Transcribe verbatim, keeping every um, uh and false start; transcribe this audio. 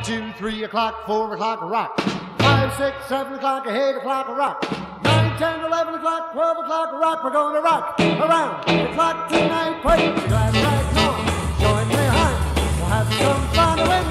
two, three o'clock, four o'clock, rock. Five, six, seven o'clock, eight o'clock, rock. Nine, ten, eleven o'clock, twelve o'clock, rock. We're going to rock around the clock tonight. Put your glass back on, join me, honey. We'll have some fun with